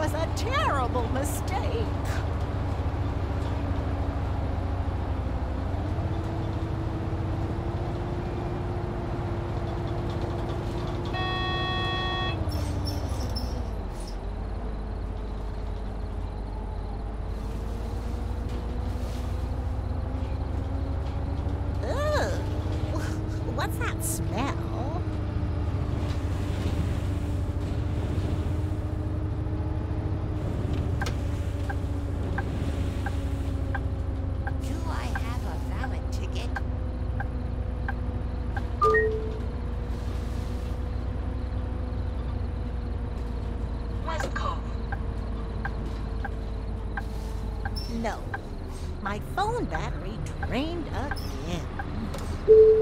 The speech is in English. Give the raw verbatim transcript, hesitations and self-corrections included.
was a terrible mistake. Ugh. What's that smell? No. My phone battery drained again.